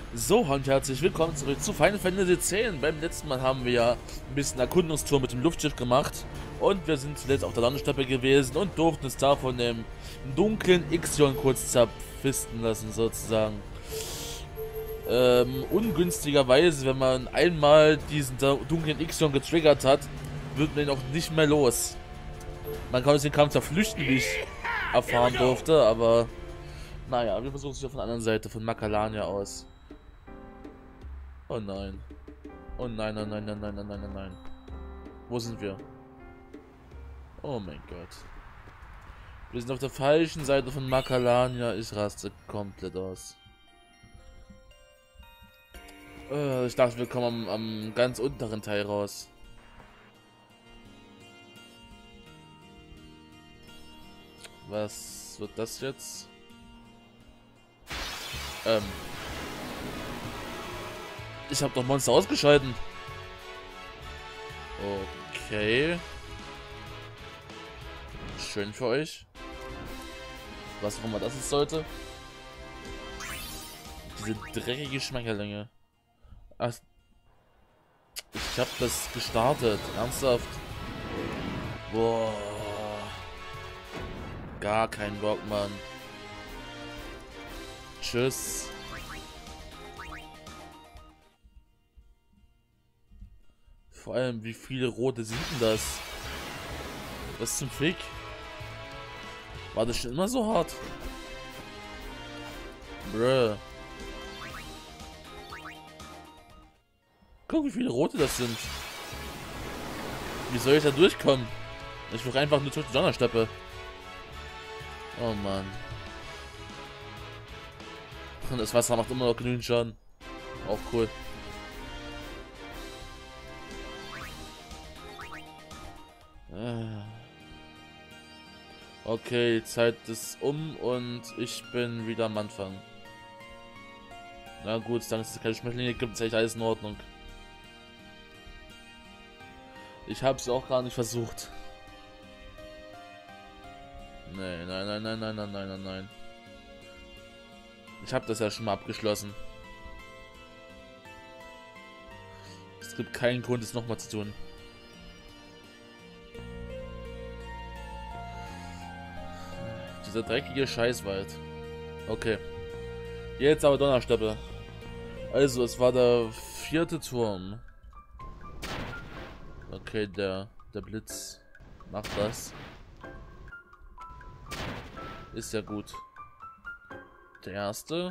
So, und herzlich willkommen zurück zu Final Fantasy X. Beim letzten Mal haben wir ja ein bisschen Erkundungstour mit dem Luftschiff gemacht. Und wir sind zuletzt auf der Landesteppe gewesen und durften uns da von dem dunklen Ixion kurz zerfisten lassen, sozusagen. Ungünstigerweise, wenn man einmal diesen dunklen Ixion getriggert hat, wird man ihn auch nicht mehr los. Man kann aus dem Kampf zerflüchten, wie ich erfahren durfte, aber naja, wir versuchen es ja von der anderen Seite, von Macalania aus. Oh nein. Oh nein, oh nein, nein, nein, nein, nein, nein, nein. Wo sind wir? Oh mein Gott. Wir sind auf der falschen Seite von Macalania. Ich raste komplett aus. Ich dachte, wir kommen am ganz unteren Teil raus. Was wird das jetzt? Ich habe doch Monster ausgeschalten. Okay. Schön für euch. Was auch immer das ist sollte. Diese dreckige Schmetterlinge. Ach, ich habe das gestartet. Ernsthaft? Boah. Gar kein Bock, Mann. Tschüss. Vor allem, wie viele rote sind denn das? Was zum Fick? War das schon immer so hart? Bruh. Guck, wie viele rote das sind. Wie soll ich da durchkommen? Ich will einfach nur zurück zur Donnersteppe. Oh Mann. Und das Wasser macht immer noch genügend Schaden. Auch cool. Okay, Zeit ist um und ich bin wieder am Anfang. Na gut, danke, dass es keine Schmetterlinge gibt, ist echt alles in Ordnung. Ich habe es auch gar nicht versucht. Nein, nein, nein, nein, nein, nein, nein, nein, nein. Ich habe das ja schon mal abgeschlossen. Es gibt keinen Grund, es nochmal zu tun. Dieser dreckige Scheißwald. Okay. Jetzt aber Donnersteppe. Also, es war der 4. Turm. Okay, der Blitz macht das. Ist ja gut. Der erste.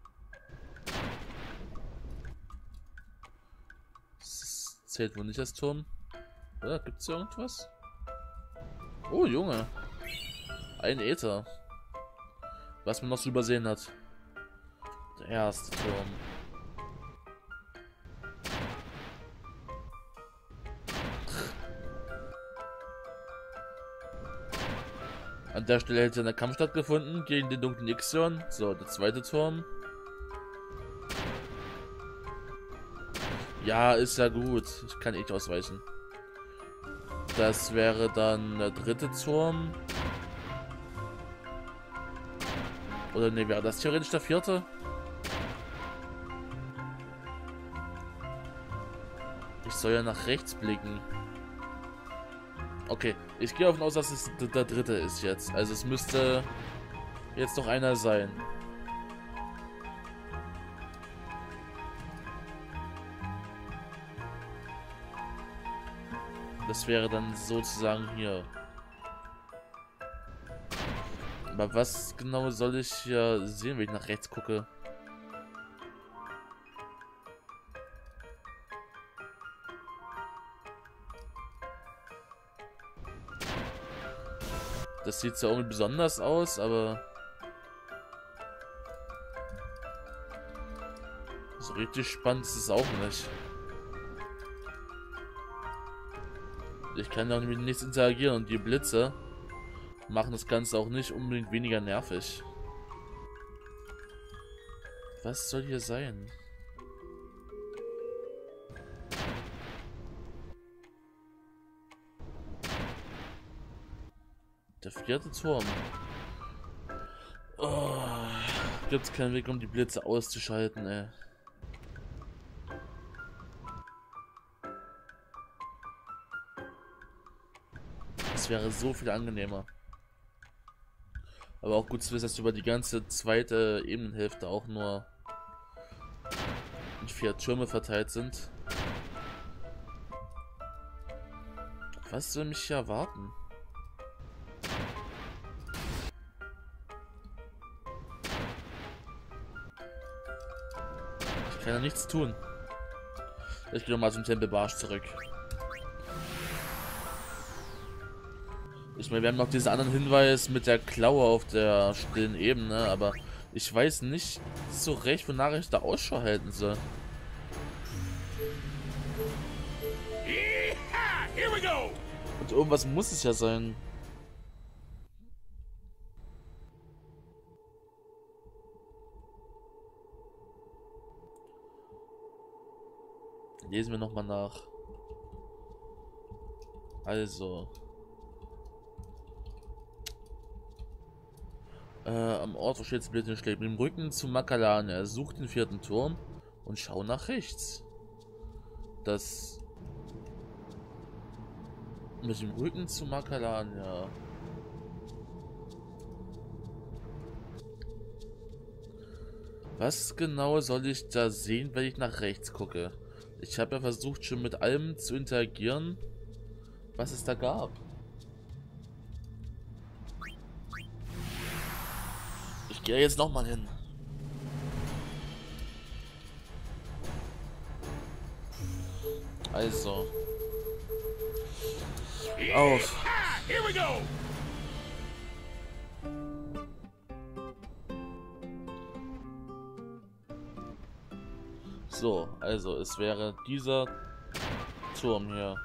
Das zählt wohl nicht als Turm. Oder gibt's hier irgendwas? Oh, Junge. Ein Äther. Was man noch so übersehen hat. Der erste Turm. An der Stelle hätte ein Kampf stattgefunden gegen den dunklen Ixion. So, der zweite Turm. Ja, ist ja gut. Ich kann echt ausweichen. Das wäre dann der 3. Turm. Oder ne, wäre das theoretisch der 4.? Ich soll ja nach rechts blicken. Okay, ich gehe davon aus, dass es der 3. ist jetzt. Also es müsste jetzt noch einer sein. Das wäre dann sozusagen hier. Aber was genau soll ich hier sehen, wenn ich nach rechts gucke? Das sieht zwar irgendwie besonders aus, aber so richtig spannend ist es auch nicht. Ich kann da mit nichts interagieren und die Blitze machen das Ganze auch nicht unbedingt weniger nervig. Was soll hier sein? Der 4. Turm. Oh, gibt's keinen Weg, um die Blitze auszuschalten, ey. Das wäre so viel angenehmer. Aber auch gut zu wissen, dass über die ganze zweite Ebenenhälfte auch nur 4 Türme verteilt sind. Was soll mich hier erwarten? Ich kann ja nichts tun. Ich gehe nochmal zum Tempel Barsch zurück. Ich meine, wir haben noch diesen anderen Hinweis mit der Klaue auf der stillen Ebene, aber ich weiß nicht so recht, wonach ich da Ausschau halten soll. Und irgendwas muss es ja sein. Lesen wir nochmal nach. Also. Am Ort, wo stets Blitze schlägt, mit dem Rücken zu Makalania. Sucht den 4. Turm und schau nach rechts. Das. Mit dem Rücken zu Makalania. Was genau soll ich da sehen, wenn ich nach rechts gucke? Ich habe ja versucht, schon mit allem zu interagieren, was es da gab. Ich gehe jetzt nochmal hin. Also. Auf. Here we go. So, also es wäre dieser Turm hier.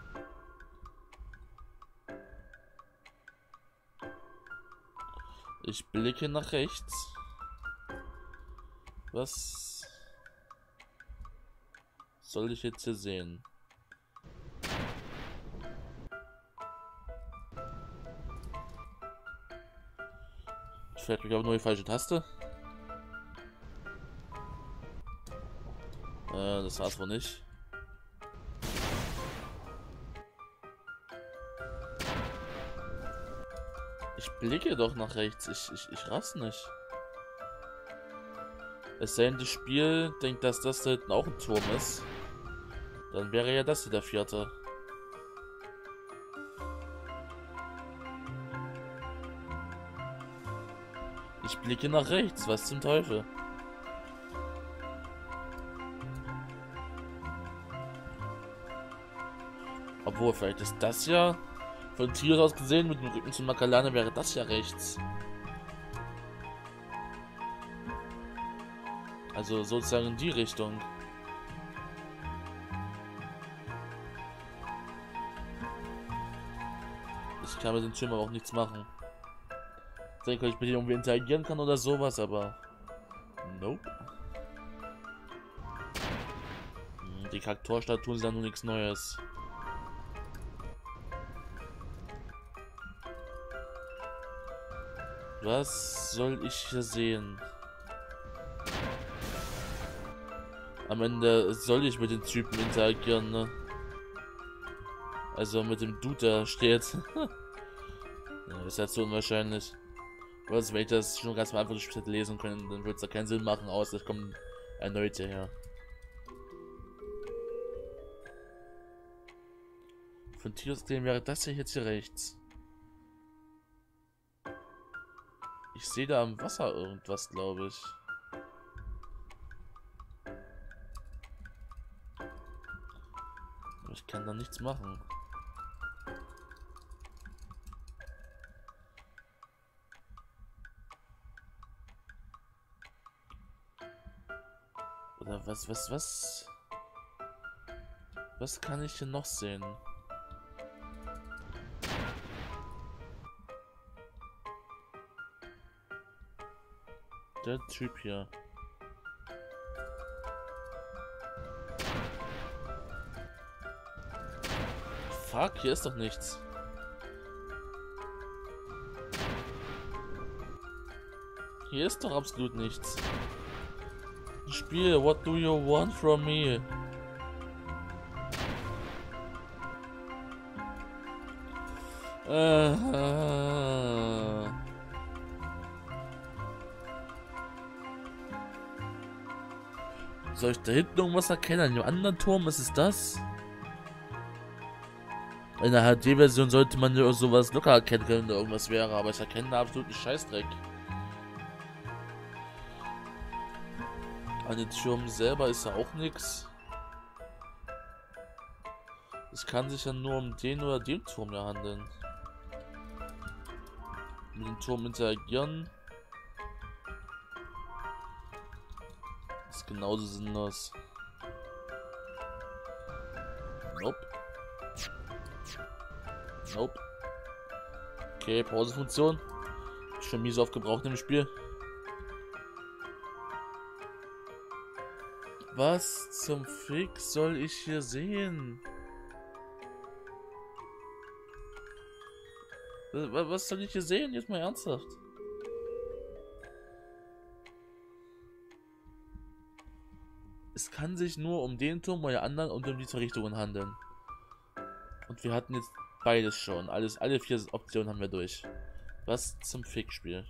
Ich blicke nach rechts. Was soll ich jetzt hier sehen? Vielleicht habe ich aber nur die falsche Taste. Das war's wohl nicht. Ich blicke doch nach rechts. Ich raff's nicht. Es sei denn, das Spiel denkt, dass das da hinten auch ein Turm ist. Dann wäre ja das hier der 4. Ich blicke nach rechts. Was zum Teufel? Obwohl, vielleicht ist das ja von Tier aus gesehen, mit dem Rücken zu Makalane wäre das ja rechts. Also sozusagen in die Richtung. Ich kann mit den Türmen aber auch nichts machen. Ich denke, ich mit denen irgendwie interagieren kann oder sowas, aber nope. Die Kaktorstatuen sind ja nur nichts Neues. Was soll ich hier sehen? Am Ende soll ich mit den Typen interagieren, ne? Also mit dem Dude, der steht. Ja, ist jetzt so unwahrscheinlich. Was, wenn ich das schon ganz am Anfang des Spiels hätte lesen können, dann würde es da keinen Sinn machen, außer ich komme erneut hierher. Von Tios gesehen wäre das hier jetzt hier rechts. Ich sehe da am Wasser irgendwas, glaube ich. Aber ich kann da nichts machen. Oder was? Was kann ich hier noch sehen? Der Typ hier. Fuck, hier ist doch nichts. Hier ist doch absolut nichts. Spiel, what do you want from me? Soll ich da hinten irgendwas erkennen? An dem anderen Turm ist es das? In der HD-Version sollte man ja sowas locker erkennen können, wenn da irgendwas wäre, aber ich erkenne da absoluten Scheißdreck. An den Türmen selber ist ja auch nichts. Es kann sich ja nur um den oder den Turm ja handeln. Mit dem Turm interagieren. Ist genauso sinnlos. Nope. Nope. Okay, Pausefunktion. Schon mies oft gebraucht im Spiel. Was zum Fick soll ich hier sehen? Was soll ich hier sehen? Jetzt mal ernsthaft. Es kann sich nur um den Turm oder anderen und um die zwei Richtungen handeln. Und wir hatten jetzt beides schon. Alle 4 Optionen haben wir durch. Was zum Fick-Spiel?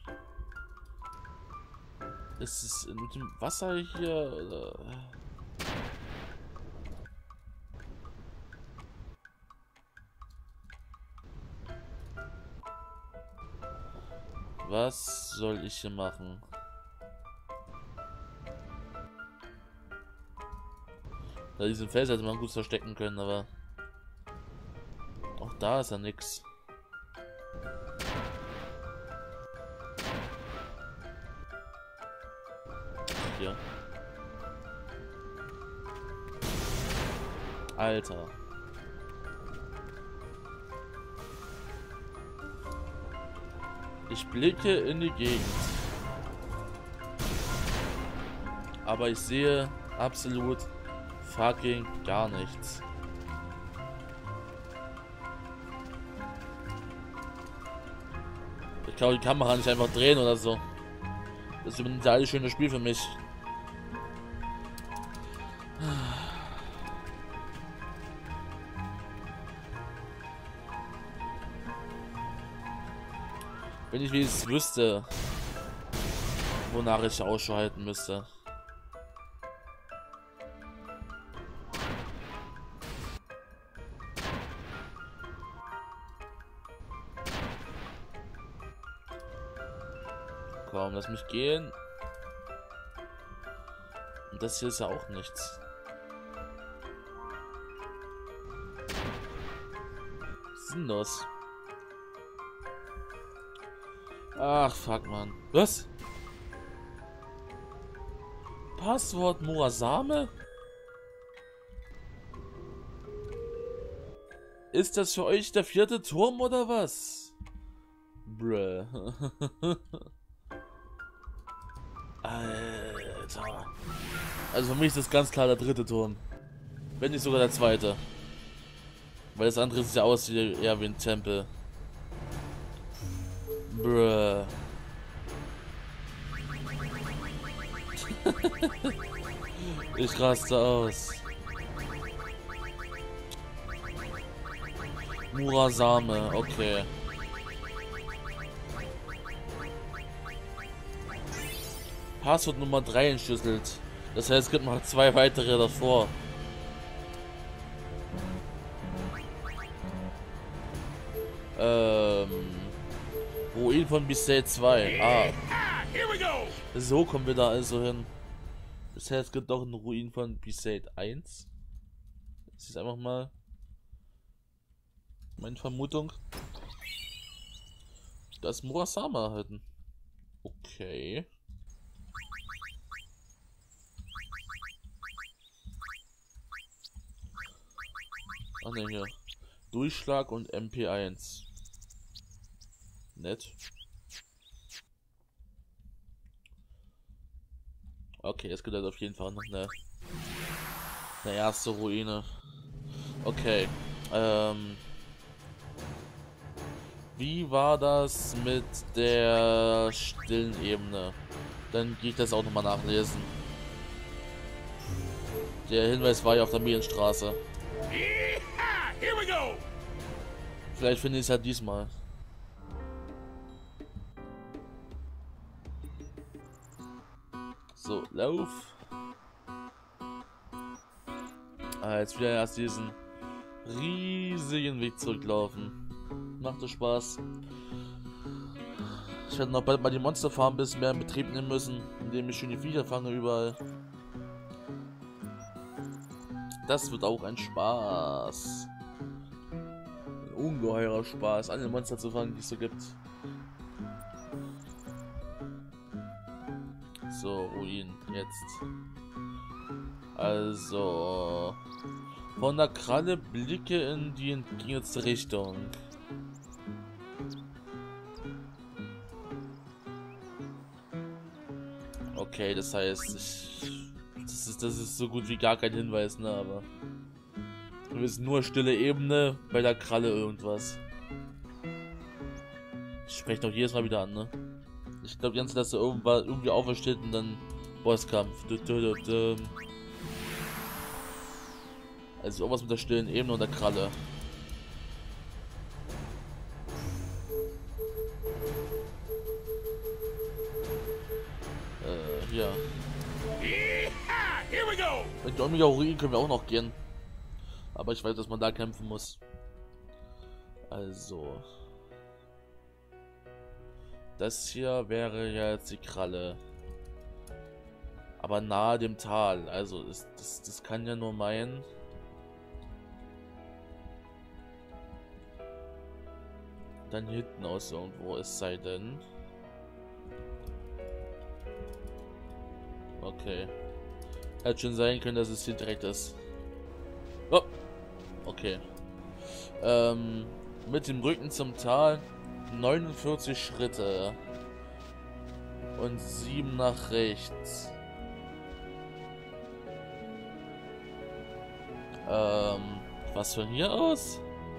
Ist es mit dem Wasser hier? Oder? Was soll ich hier machen? Da diesen Fels hätte man gut verstecken können, aber auch da ist ja nix. Hier. Alter. Ich blicke in die Gegend. Aber ich sehe absolut fucking gar nichts. Ich kann die Kamera nicht einfach drehen oder so. Das ist ein total schönes Spiel für mich. Wenn ich wenigstens wüsste, wonach ich Ausschau halten müsste. Komm, lass mich gehen. Und das hier ist ja auch nichts. Was ist denn das? Ach, fuck, Mann. Was? Passwort Murasame? Ist das für euch der 4. Turm oder was? Bruh. Alter. Also für mich ist das ganz klar der 3. Turm. Wenn nicht sogar der 2. Weil das andere sieht ja aus wie eher wie ein Tempel. Bruh. Ich raste aus. Murasame, okay. Passwort Nummer 3 entschlüsselt. Das heißt, es gibt noch 2 weitere davor. Ruin von Besaid 2. Ah. So kommen wir da also hin. Das heißt, es gibt noch einen Ruin von Besaid 1. Das ist einfach mal meine Vermutung. Das Murasame erhalten. Okay. Ach ne, hier. Durchschlag und MP1. Nett. Okay, es gibt halt auf jeden Fall noch eine erste Ruine. Okay. Wie war das mit der stillen Ebene? Dann gehe ich das auch nochmal nachlesen. Der Hinweis war ja auf der Medienstraße. Vielleicht finde ich es ja diesmal. So, lauf. Ah, jetzt wieder erst diesen riesigen Weg zurücklaufen. Macht das Spaß. Ich werde noch bald mal die Monsterfarm ein bisschen mehr in Betrieb nehmen müssen, indem ich schön die Viecher fange überall. Das wird auch ein Spaß. Ein ungeheurer Spaß, alle Monster zu fangen, die es so gibt. So, Ruin, jetzt. Also, von der Kralle blicke in die entgegengesetzte Richtung. Okay, das heißt, das ist so gut wie gar kein Hinweis, ne, aber wir wissen nur stille Ebene, bei der Kralle irgendwas. Ich spreche doch jedes Mal wieder an, ne? Ich glaube, ganz, dass er irgendwie aufersteht und dann Bosskampf. Also irgendwas mit der stillen Ebene und der Kralle. Ja. Mit der Omega-Ruin können wir auch noch gehen. Aber ich weiß, dass man da kämpfen muss. Also. Das hier wäre ja jetzt die Kralle. Aber nahe dem Tal. Also das kann ja nur meinen. Dann hinten aus irgendwo, es sei denn. Okay. Hätte schon sein können, dass es hier direkt ist. Oh. Okay. Mit dem Rücken zum Tal 49 Schritte. Und 7 nach rechts. Was von hier aus?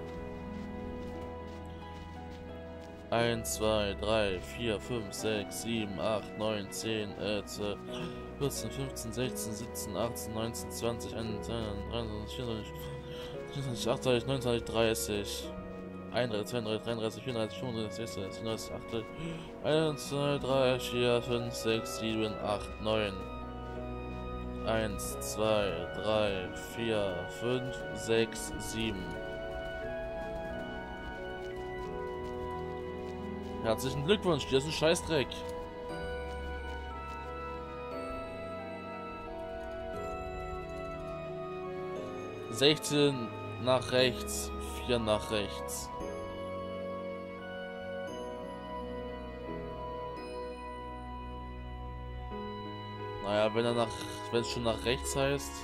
1, 2, 3, 4, 5, 6, 7, 8, 9, 10, 12, 14, 15, 16, 17, 18, 19, 20, 21, 23, 24, 25, 28, 29, 30, 31, 32, 33, 34, 35, 36, 37, 38, 1, 2, 3, 4, 5, 6, 7, 8, 9. 1, 2, 3, 4, 5, 6, 7. Herzlichen Glückwunsch, dir ist ein Scheißdreck. (16) nach rechts, 4 nach rechts. Naja, wenn es schon nach rechts heißt.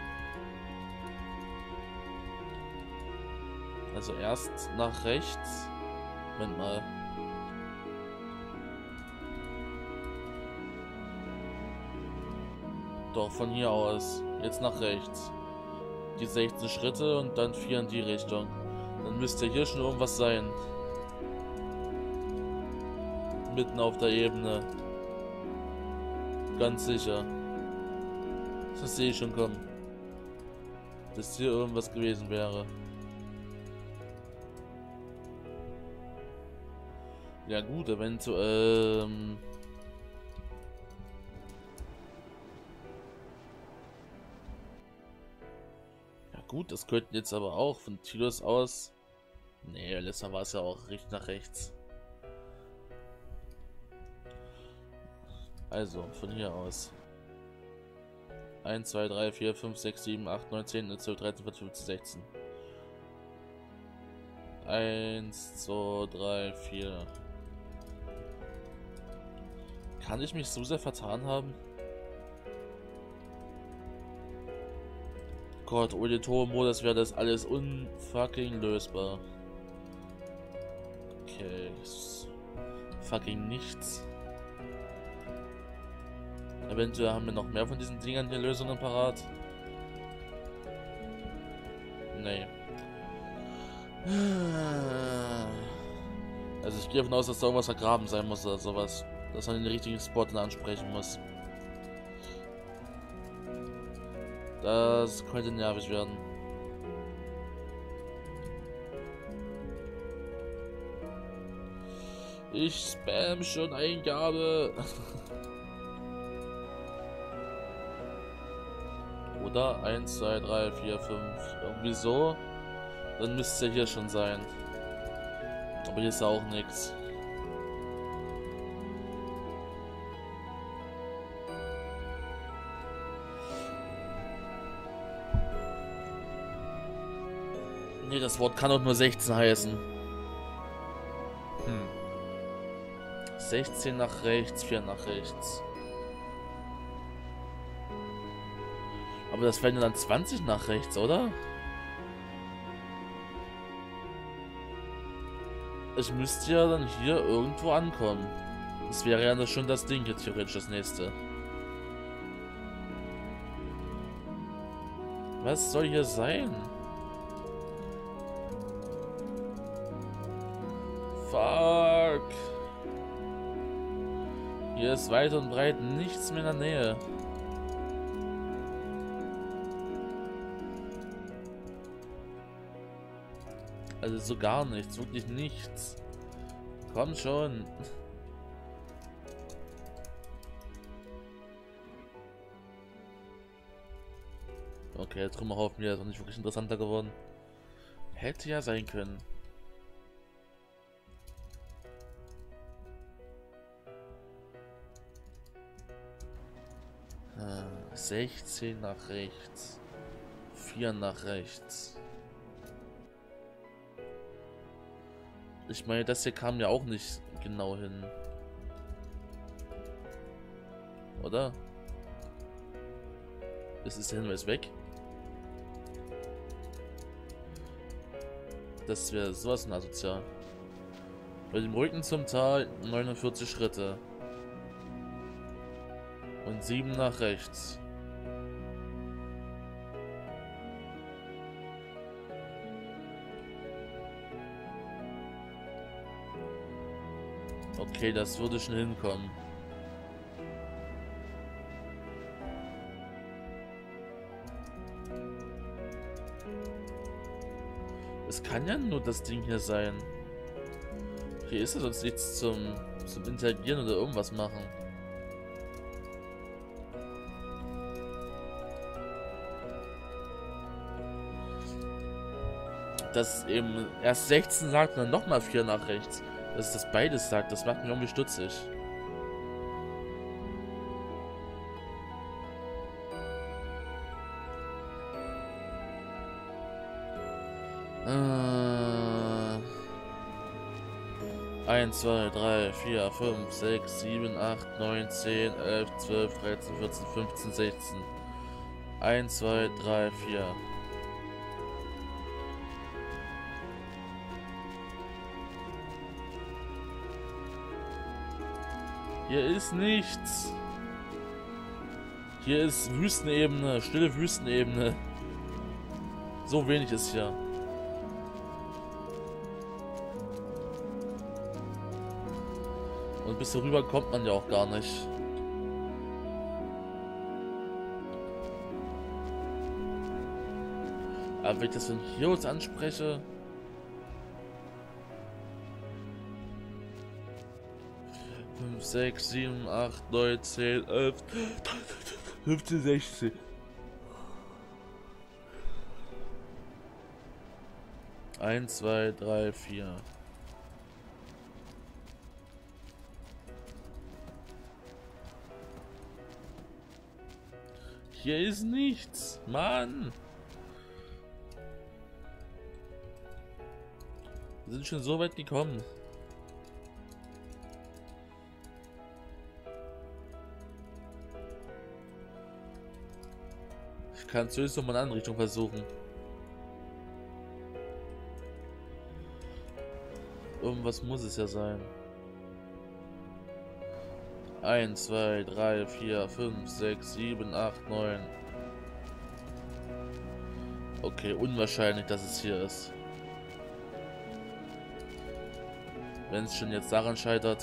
Also erst nach rechts. Moment mal. Doch, von hier aus. Jetzt nach rechts. Die 16 Schritte und dann 4 in die Richtung. Dann müsste hier schon irgendwas sein. Mitten auf der Ebene. Ganz sicher. Das sehe ich schon kommen. Dass hier irgendwas gewesen wäre. Ja gut, eventuell. Ja gut, das könnten jetzt aber auch von Tilos aus. Nee, letztes Mal war es ja auch richtig nach rechts. Also, von hier aus. 1, 2, 3, 4, 5, 6, 7, 8, 9, 10, 12, 13, 14, 15, 16. 1, 2, 3, 4. Kann ich mich so sehr vertan haben? Gott, ohne Turbo-Modus wäre das alles unfucking lösbar. Okay. Fucking nichts. Eventuell haben wir noch mehr von diesen Dingern hier Lösungen parat. Nee. Also ich gehe davon aus, dass da irgendwas vergraben sein muss oder sowas. Dass man den richtigen Spot dann ansprechen muss. Das könnte nervig werden. Ich spam schon Eingabe. Oder 1, 2, 3, 4, 5. Irgendwie so. Dann müsste es ja hier schon sein. Aber hier ist auch nichts. Nee, das Wort kann doch nur 16 heißen. 16 nach rechts, 4 nach rechts. Aber das wären ja dann 20 nach rechts, oder? Ich müsste ja dann hier irgendwo ankommen. Das wäre ja schon das Ding hier theoretisch, das nächste. Was soll hier sein? Fuck. Hier ist weit und breit nichts mehr in der Nähe. Also so gar nichts, wirklich nichts. Komm schon. Okay, der Trümmerhaufen hier ist noch nicht wirklich interessanter geworden. Hätte ja sein können. 16 nach rechts. 4 nach rechts. Ich meine, das hier kam ja auch nicht genau hin. Oder? Ist der Hinweis weg? Das wäre sowas von asozial. Bei dem Rücken zum Tal 49 Schritte. Und 7 nach rechts. Okay, das würde schon hinkommen. Es kann ja nur das Ding hier sein. Hier ist ja sonst nichts zum Interagieren oder irgendwas machen. Dass eben erst 16 sagt und dann nochmal 4 nach rechts. Dass das beides sagt, das macht mich irgendwie stutzig. Eins, 2, 3, 4, 5, 6, 7, 8, 9, 10, 11, 12, 13, 14, 15, 16. 1, 2, 3, 4. Hier ist nichts. Hier ist Wüstenebene, stille Wüstenebene. So wenig ist hier. Und bis hier rüber kommt man ja auch gar nicht. Aber wenn ich das von hier aus anspreche... 5, 6, 7, 8, 9, 10, 11, 15, 16. Eins, zwei, drei, vier. Hier ist nichts, Mann. Wir sind schon so weit gekommen. Ich kann es höchstens noch mal in eine andere Richtung versuchen. Irgendwas muss es ja sein. 1, 2, 3, 4, 5, 6, 7, 8, 9. Okay, unwahrscheinlich, dass es hier ist. Wenn es schon jetzt daran scheitert.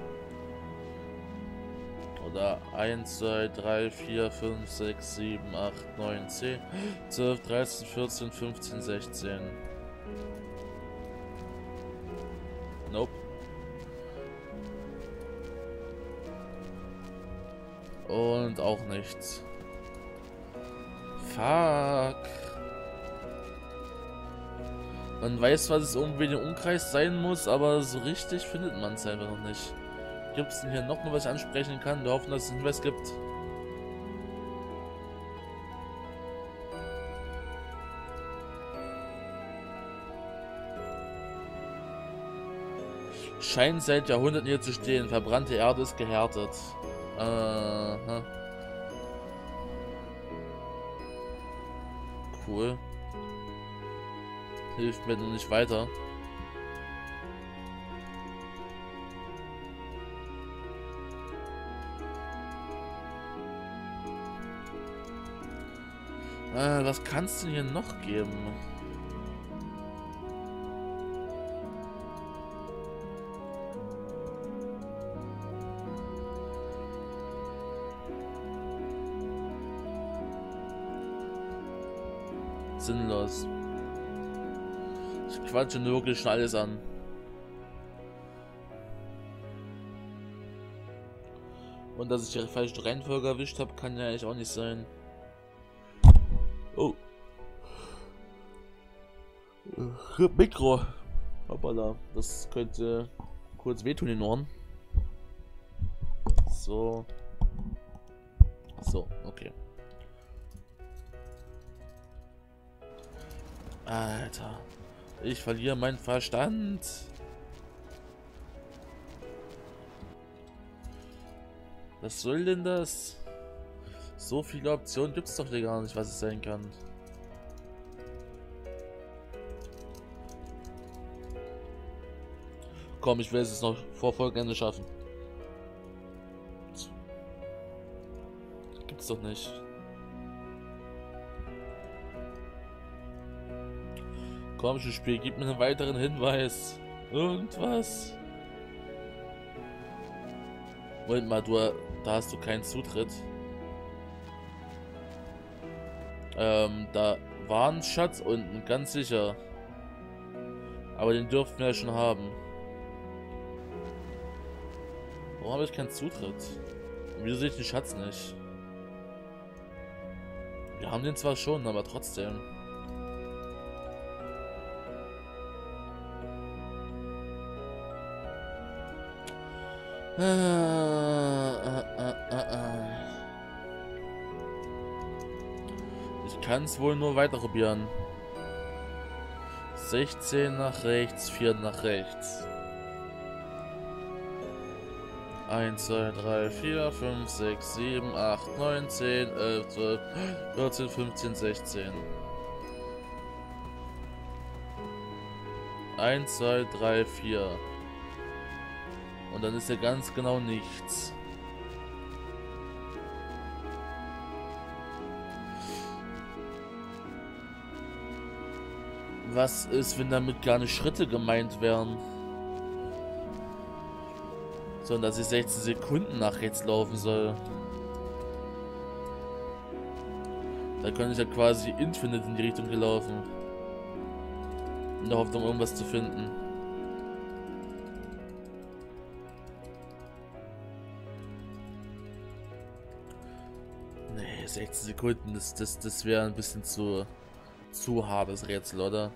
Oder 1, 2, 3, 4, 5, 6, 7, 8, 9, 10, 12, 13, 14, 15, 16. Nope. Und auch nichts. Fuck. Man weiß, was es irgendwie in dem Umkreis sein muss, aber so richtig findet man es einfach noch nicht. Gibt es denn hier noch mal was ich ansprechen kann? Wir hoffen, dass es einen Hinweis gibt. Scheint seit Jahrhunderten hier zu stehen. Verbrannte Erde ist gehärtet. Aha. Cool. Hilft mir nur nicht weiter. Was kannst du hier noch geben? Sinnlos. Ich quatsche nur wirklich schon alles an. Und dass ich die falsche Reihenfolge erwischt habe, kann ja eigentlich auch nicht sein. Oh. Mikro. Hoppala. Das könnte kurz wehtun in den Ohren. So. So, okay. Alter. Ich verliere meinen Verstand. Was soll denn das? So viele Optionen gibt es doch hier gar nicht, was es sein kann. Komm, ich will es noch vor Folgenende schaffen. Gibt's doch nicht. Komm, Spiel, gib mir einen weiteren Hinweis. Irgendwas. Moment mal, da hast du keinen Zutritt. Da war ein Schatz unten, ganz sicher. Aber den dürften wir ja schon haben. Warum habe ich keinen Zutritt? Und wieso sehe ich den Schatz nicht? Wir haben den zwar schon, aber trotzdem. Ich kann es wohl nur weiter probieren. 16 nach rechts, 4 nach rechts. 1, 2, 3, 4, 5, 6, 7, 8, 9, 10, 11, 12, 14, 15, 16. 1, 2, 3, 4. Und dann ist ja ganz genau nichts. Was ist, wenn damit gar nicht Schritte gemeint wären? Sondern dass ich 16 Sekunden nach rechts laufen soll. Da könnte ich ja quasi infinite in die Richtung gelaufen. In der Hoffnung, irgendwas zu finden. Nee, 16 Sekunden, das wäre ein bisschen zu hartes Rätsel, oder?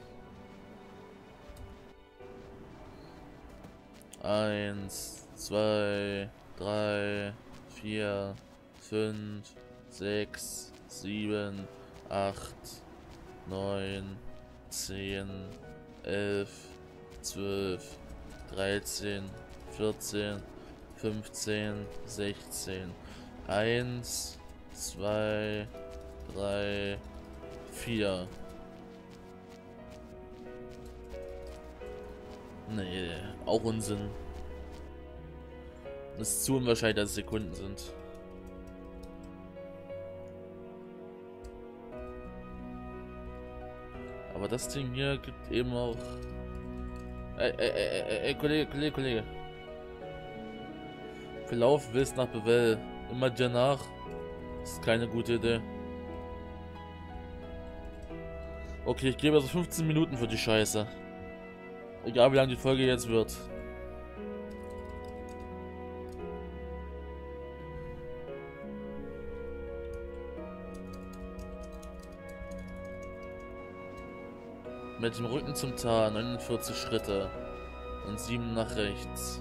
1, 2, 3, 4, 5, 6, 7, 8, 9, 10, 11, 12, 13, 14, 15, 16. 1, 2, 3, 4. Nee, auch Unsinn. Das ist zu unwahrscheinlich, dass es Sekunden sind. Aber das Ding hier gibt eben auch... Ey, Kollege. Verlauf willst nach Bevel. Immer dir nach. Das ist keine gute Idee. Okay, ich gebe also 15 Minuten für die Scheiße. Egal wie lange die Folge jetzt wird. Mit dem Rücken zum Tal 49 Schritte und 7 nach rechts.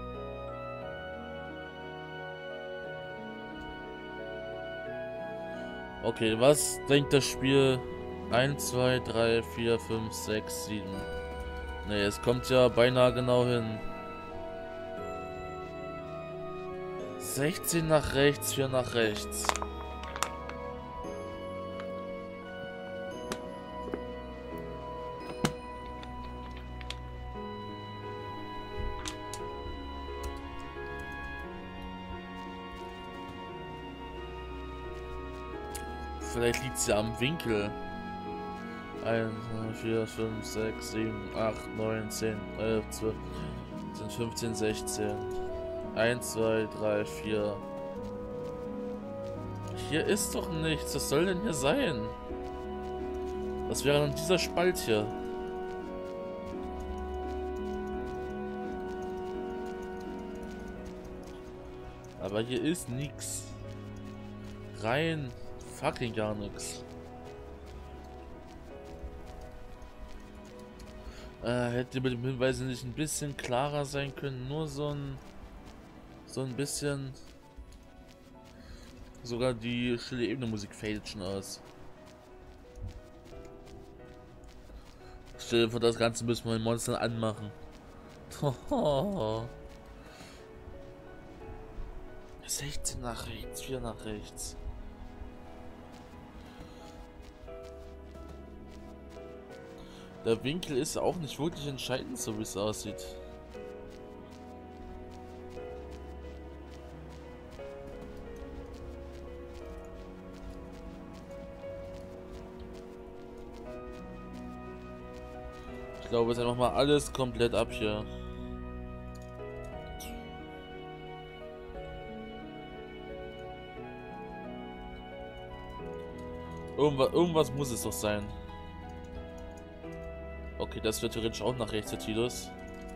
Okay, was denkt das Spiel? 1, 2, 3, 4, 5, 6, 7. Ne, es kommt ja beinahe genau hin. 16 nach rechts, 4 nach rechts. Vielleicht liegt es ja am Winkel. 1, 4, 5, 6, 7, 8, 9, 10, 11, 12, 15, 16. 1, 2, 3, 4. Hier ist doch nichts. Was soll denn hier sein? Was wäre dann dieser Spalt hier? Aber hier ist nichts. Rein fucking gar nichts. Hätte mit dem Hinweis nicht ein bisschen klarer sein können. Nur so ein bisschen. Sogar die stille Ebene Musik fadet schon aus. Stell dir vor, das Ganze müssen wir den Monstern anmachen. 16 nach rechts, 4 nach rechts. Der Winkel ist auch nicht wirklich entscheidend, so wie es aussieht. Ich glaube, jetzt einfach mal alles komplett ab hier. Irgendwas muss es doch sein. Okay, das wird theoretisch auch nach rechts, der Tidus.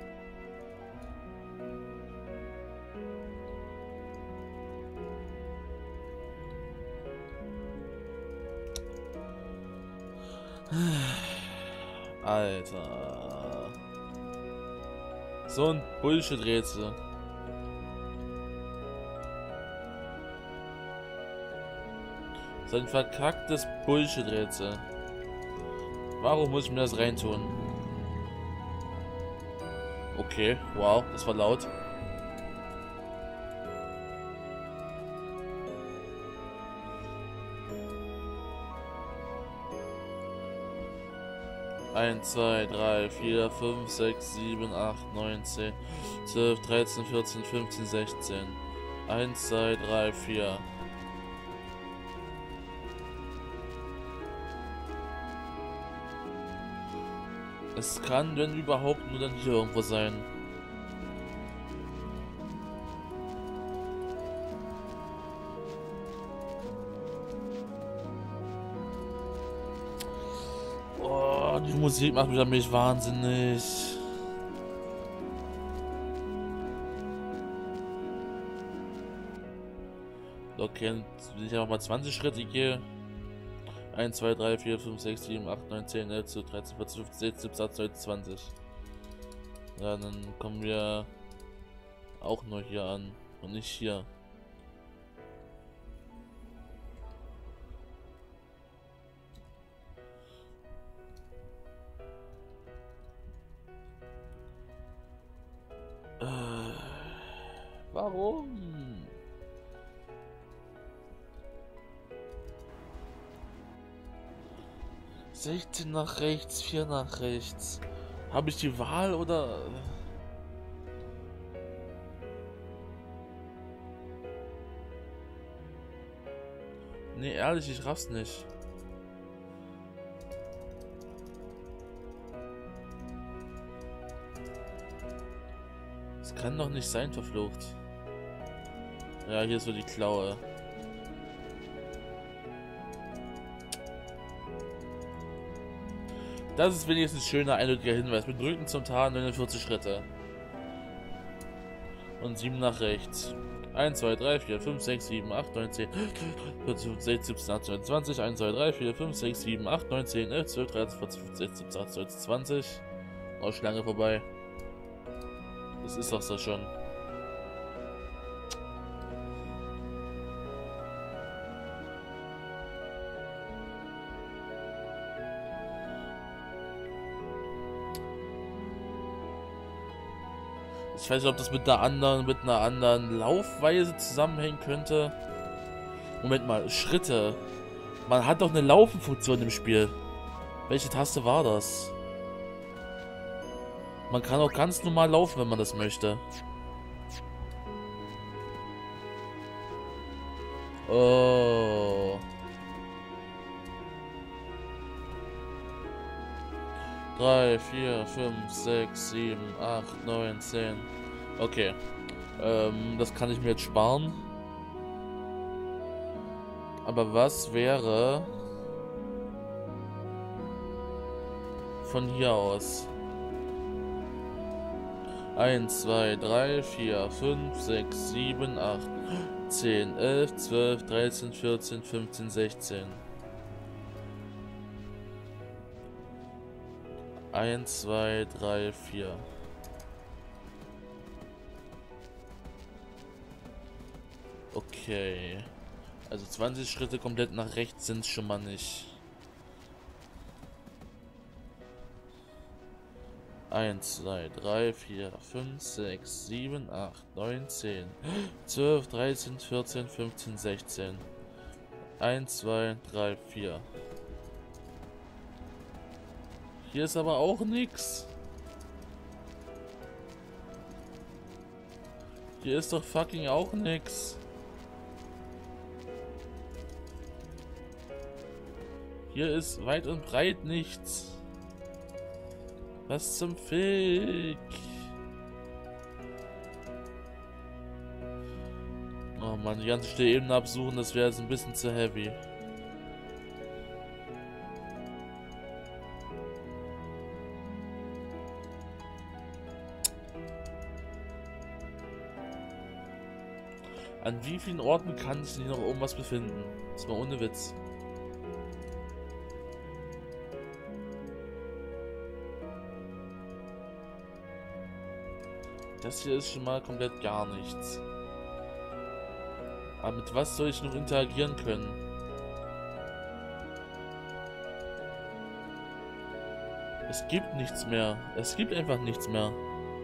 Alter. So ein Bullshit-Rätsel. So ein verkacktes Bullshit-Rätsel. Warum muss ich mir das reintun? Okay, wow, das war laut. Eins, 2, 3, 4, 5, 6, 7, 8, 9, 10, 12, 13, 14, 15, 16. 1, 2, 3, 4. Es kann, wenn überhaupt, nur dann hier irgendwo sein. Oh, die Musik macht mich wahnsinnig. Okay, wenn ich einfach mal 20 Schritte gehe. 1, 2, 3, 4, 5, 6, 7, 8, 9, 10, 11, 12, 13, 14, 15, 16, 17, 18, 20. Ja, dann kommen wir auch nur hier an und nicht hier. Warum? ...16 nach rechts, 4 nach rechts. Habe ich die Wahl oder... Nee, ehrlich, ich raff's nicht. Das kann doch nicht sein, verflucht. Ja, hier ist so die Klaue. Das ist wenigstens ein schöner, eindeutiger Hinweis. Mit Rücken zum Tal 49 Schritte. Und 7 nach rechts. 1, 2, 3, 4, 5, 6, 7, 8, 9, 10, 14, 15, 16, 17, 18, 20. 1, 2, 3, 4, 5, 6, 7, 8, 9, 10, 11, 12, 13, 14, 15, 16, 17, 18, 19, 20. Auch Schlange vorbei. Das ist doch so schon. Ich weiß nicht, ob das mit einer anderen Laufweise zusammenhängen könnte. Moment mal, Schritte. Man hat doch eine Laufenfunktion im Spiel. Welche Taste war das? Man kann auch ganz normal laufen, wenn man das möchte. Oh. 3, 4, 5, 6, 7, 8, 9, 10. Okay. Das kann ich mir jetzt sparen. Aber was wäre von hier aus? 1, 2, 3, 4, 5, 6, 7, 8, 10, 11, 12, 13, 14, 15, 16. 1, 2, 3, 4. Okay. Also 20 Schritte komplett nach rechts sind es schon mal nicht. 1, 2, 3, 4, 5, 6, 7, 8, 9, 10, 12, 13, 14, 15, 16. 1, 2, 3, 4. Hier ist aber auch nix. Hier ist doch fucking auch nix. Hier ist weit und breit nichts. Was zum Fick? Oh Mann, die ganze Ebene absuchen, das wäre jetzt ein bisschen zu heavy. An wie vielen Orten kann sich noch irgendwas befinden? Das war ohne Witz. Das hier ist schon mal komplett gar nichts. Aber mit was soll ich noch interagieren können? Es gibt nichts mehr. Es gibt einfach nichts mehr.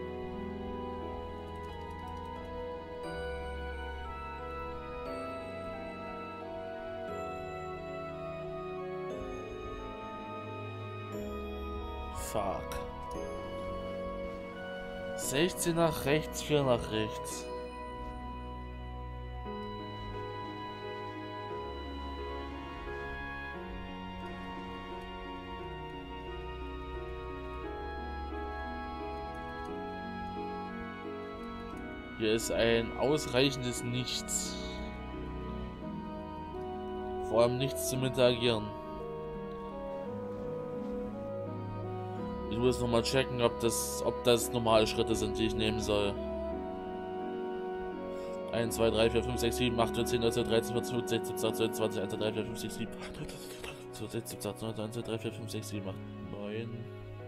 Fuck. 16 nach rechts, 4 nach rechts. Hier ist ein ausreichendes Nichts. Vor allem nichts zum Interagieren. Ich muss nochmal checken, ob das normale Schritte sind, die ich nehmen soll. 1, 2, 3, 4, 5, 6, 7, 8, 9, 10, 11, 12, 13, 14, 15, 16, 17, 18, 20, 1, 2, 3, 4, 5, 6, 7, 8, 9, 17, 18, 19, 1, 2, 3, 4, 5, 6, 7, 8, 9.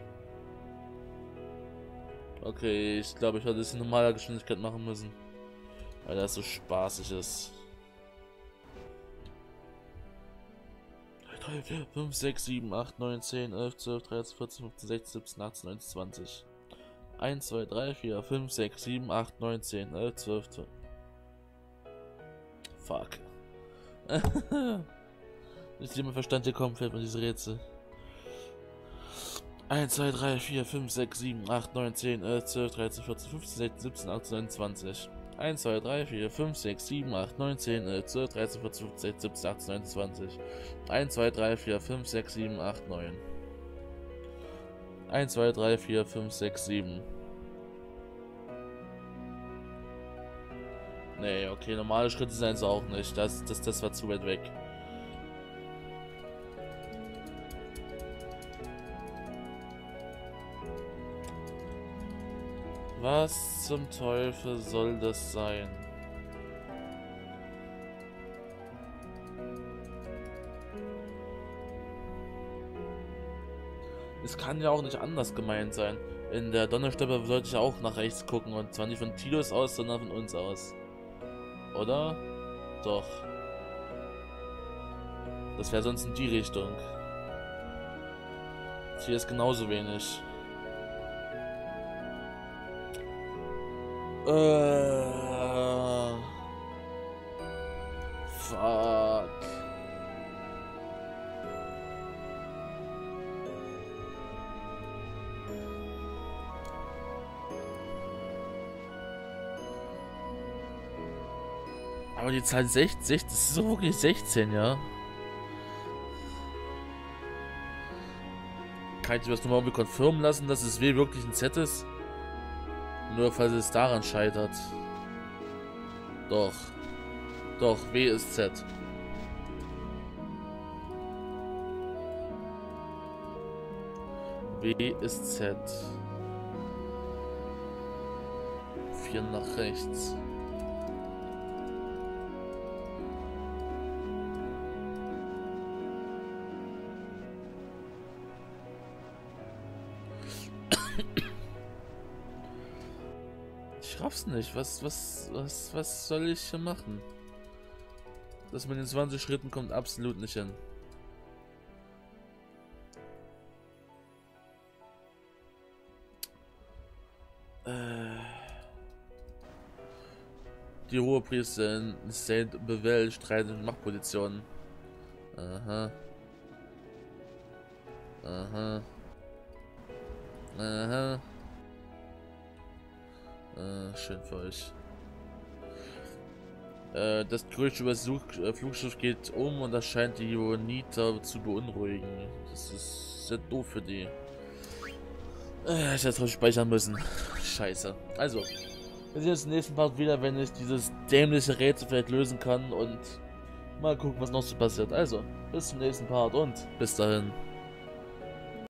Okay, ich glaube, ich werde das in normaler Geschwindigkeit machen müssen. Weil das so spaßig ist. 3, 4, 5, 6, 7, 8, 9, 10, 11, 12, 13, 14, 15, 16, 17, 18, 19, 20. 1, 2, 3, 4, 5, 6, 7, 8, 9, 10, 11, 12, 12. Fuck. Ist jemand Verstand gekommen, fällt mir diese Rätsel. 1, 2, 3, 4, 5, 6, 7, 8, 9, 10, 11, 12, 13, 14, 15, 16, 17, 18, 29. 1, 2, 3, 4, 5, 6, 7, 8, 9, 10, 11, 12, 13, 14, 15, 16, 17, 18, 29. 1, 2, 3, 4, 5, 6, 7, 8, 9. 1, 2, 3, 4, 5, 6, 7. Nee, okay, normale Schritte sind es auch nicht. Das war zu weit weg. Was zum Teufel soll das sein? Es kann ja auch nicht anders gemeint sein. In der Donnersteppe sollte ich ja auch nach rechts gucken und zwar nicht von Tilos aus, sondern von uns aus. Oder? Doch. Das wäre sonst in die Richtung. Hier ist genauso wenig. Fuck. Aber die Zahl 60, das ist so wirklich 16, ja? Kann ich das nochmal irgendwie confirmen lassen, dass es W wirklich ein Z ist? Nur falls es daran scheitert. Doch. Doch, W ist Z. W ist Z. 4 nach rechts. Ich raff's nicht. Was soll ich hier machen? Das mit den 20 Schritten kommt absolut nicht hin. Die Hohepriesterin Saint Bevel streitet in Machtpositionen. Aha. Aha. Aha. Schön für euch. Das größte Flugschiff geht um und das scheint die Joniter zu beunruhigen. Das ist sehr doof für die. Ich hätte drauf speichern müssen. Scheiße. Also, wir sehen uns im nächsten Part wieder, wenn ich dieses dämliche Rätsel vielleicht lösen kann und mal gucken, was noch so passiert. Also, bis zum nächsten Part und bis dahin.